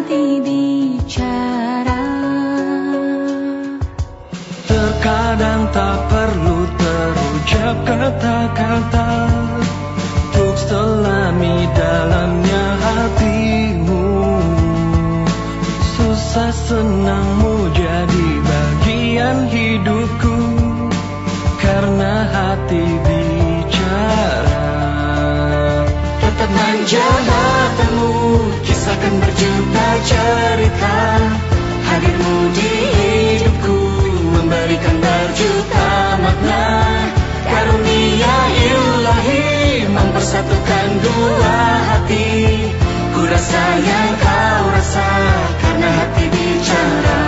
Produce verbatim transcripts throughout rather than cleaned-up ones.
hati bicara. Terkadang tak perlu terucap kata-kata untuk selami dalamnya hatimu. Susah senangmu jadi bagian hidupku, karena hati bicara. Tetap manja matamu, kisahkan berjuta cerita. Hadirmu di hidupku, memberikan berjuta makna. Karunia ilahi mempersatukan dua hati. Ku rasa yang kau rasa, karena hati bicara.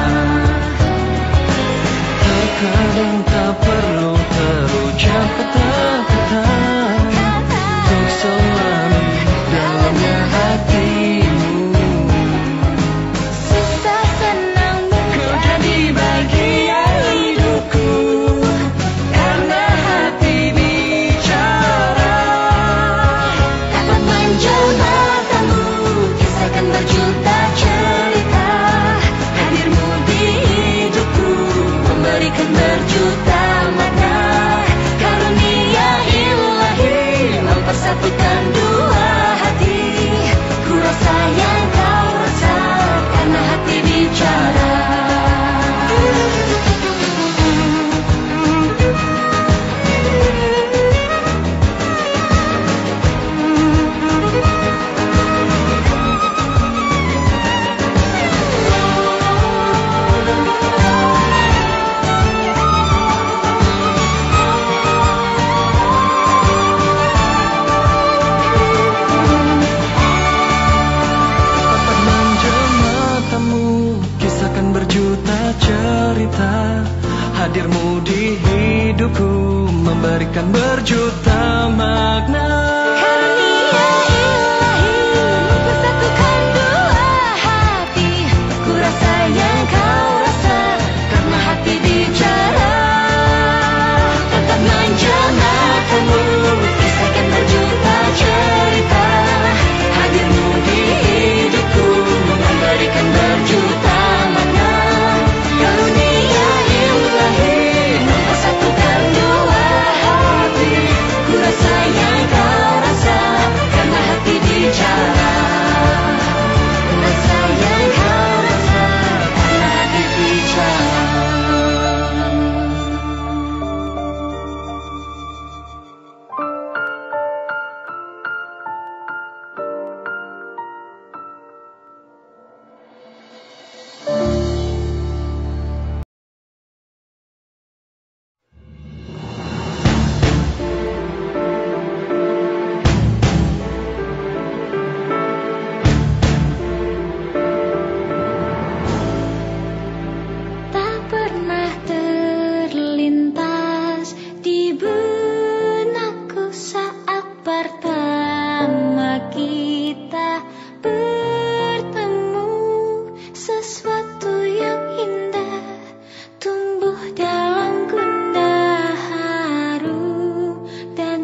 Terkadang tak perlu terucap kata-kata untuk selami dalamnya hatimu. Susah senangmu Kau jadi bagian hidupku, karena hati bicara. dapat manja matamu, kisahkan berjuta cerita. Hadirmu di hidupku, memberikan berjuta makna. Karunia ilahi mempersatukan dua hati. Ku rasa yang kau rasa, karena hati bicara. Dapat manja matamu, kisahkan berjuta cerita. Hadirmu di hidupku, memberikan berjuta makna. Karunia ilahi mempersatukan dua hati. Ku rasa yang kau rasa, karena hati bicara. Tetap manja matamu, kisahkan berjuta cerita. Hadirmu di hidupku, memberikan berjuta makna. Karunia ilahi mempersatukan dua hati. Ku rasa yang kau rasa, karena hati bicara. Ku rasa yang kau rasa, karena hati bicara. Tak pernah terlintas di benakku saat pertama kita bertemu. Sesuatu yang indah tumbuh dalam gundah haru dan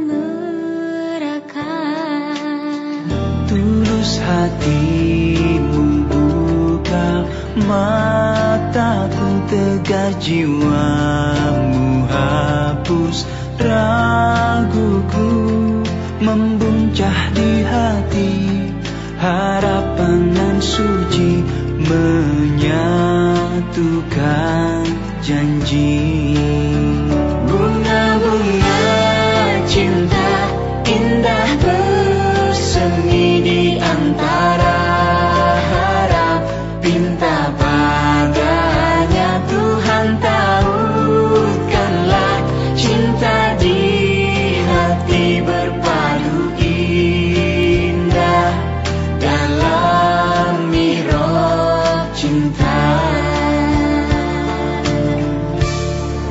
merekah. Tulus hatimu buka mataku, tegar jiwamu hapus raguku. Membuncah di hati harapan nan suci, menyatukan janji. Bunga-bunga cinta indah bersemi di antara harap. Pinta padanya Tuhan tautkanlah, cinta di hati berpadu indah dalam mihrab cinta.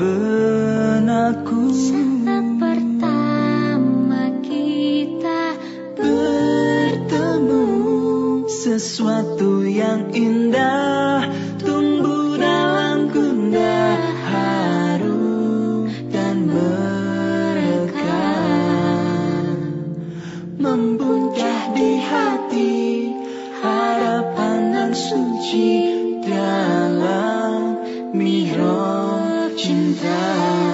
benakku. Saat pertama kita bertemu, sesuatu yang indah tumbuh dalam gundah, harum dan merekah, membuncah di hati harapan nan suci dalam mihrab cinta.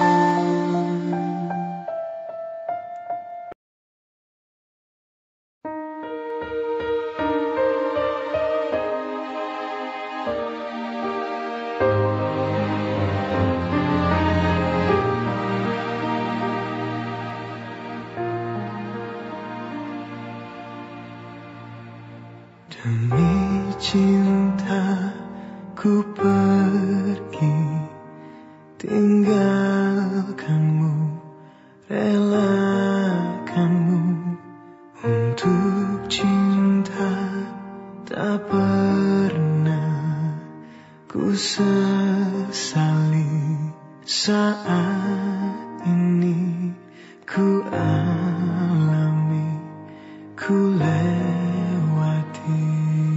Demi cinta ku pergi, tinggalkanmu, relakanmu. Untuk cinta tak pernah ku sesali, saat ini ku alami, ku lewati.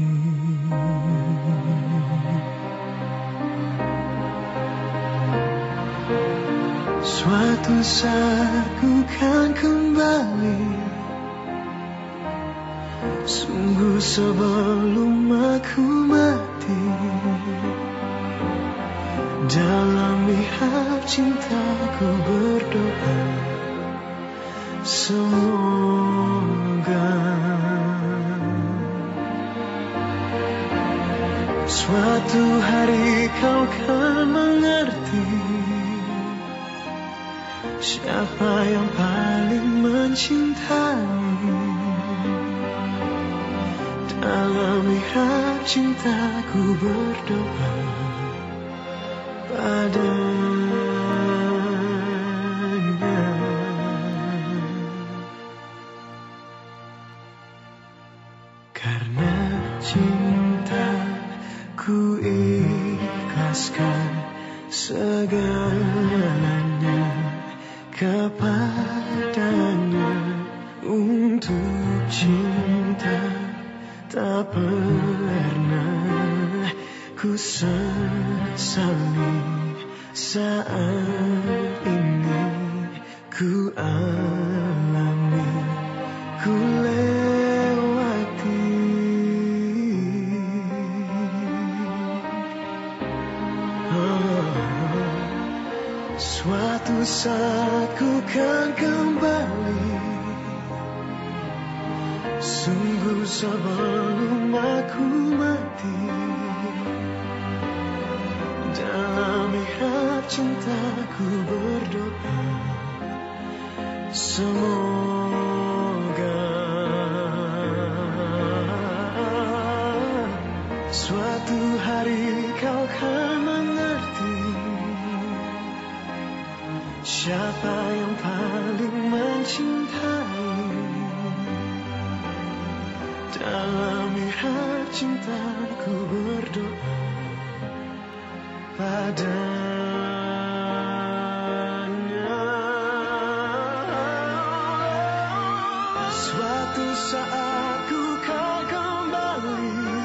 Suatu saat ku kan kembali, sungguh sebelum aku mati. Dalam mihrab cintaku berdoa, semoga suatu hari kau kan mengerti siapa yang paling mencintai. Dalam mihrab cintaku berdoa padanya. Karena cinta ku ikhlaskan segalanya kepadanya. Untuk cinta tak pernah ku sesali, saat ini ku alami, ku lewati. Oh, suatu saat ku kan kembali, sungguh sebelum aku mati. Dalam mihrab cintaku berdoa, semoga suatu hari kau kan mengerti siapa yang paling mencintai. Dalam mihrab cintaku berdoa padanya. Suatu saat ku kan kembali,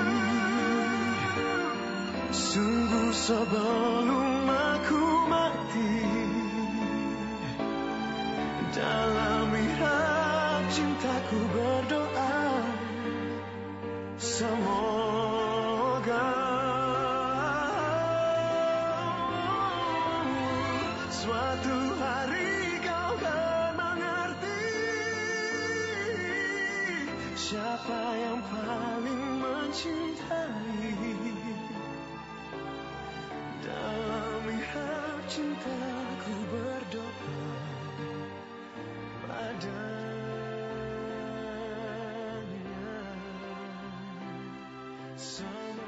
sungguh sebelum aku mati. Dalam mihrab cintaku berdoa, semoga suatu hari kau kan mengerti siapa yang paling mencintai. Dalam mihrab cintaku berdoa padanya.